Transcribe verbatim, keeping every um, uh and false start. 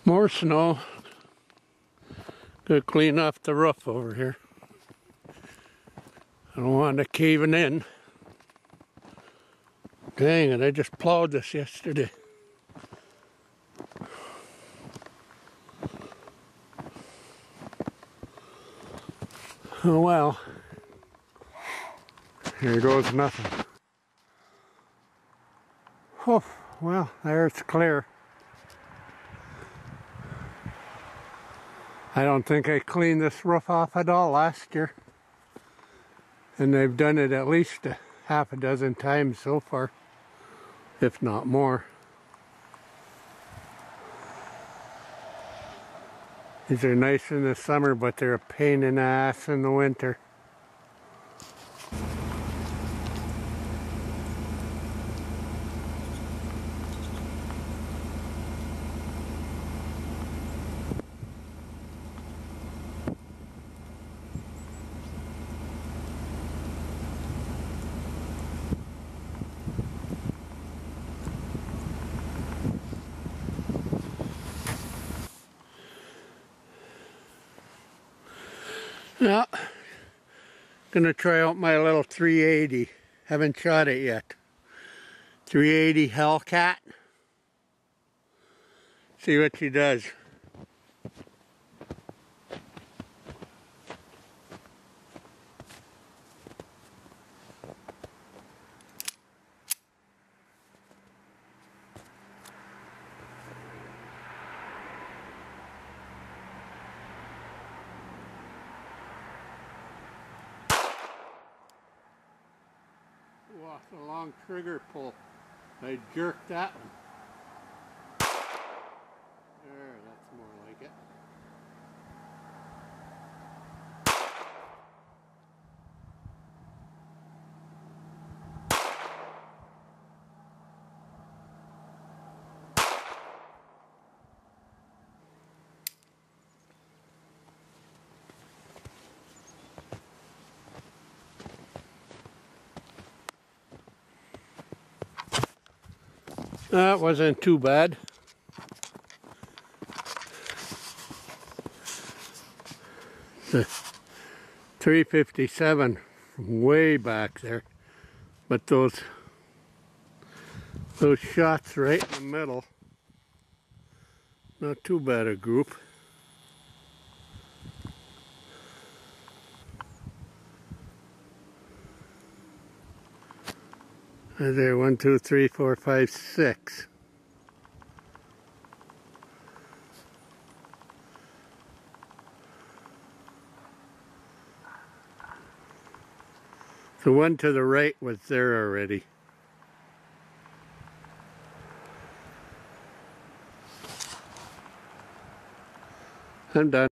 More snow. Gonna clean off the roof over here. I don't want it caving in. Dang it, I just plowed this yesterday. Oh well. Here goes nothing. Oh, well, there it's clear. I don't think I cleaned this roof off at all last year. And they've done it at least a half a dozen times so far, if not more. These are nice in the summer, but they're a pain in the ass in the winter. Yeah, gonna try out my little three eighty. Haven't shot it yet. three eighty Hellcat. See what she does. Wow, it's a long trigger pull. I jerked that one. There, that's more like it. That wasn't too bad. The three fifty-seven from way back there, but those those shots right in the middle, not too bad a group. There, one, two, three, four, five, six. The one to the right was there already. I'm done.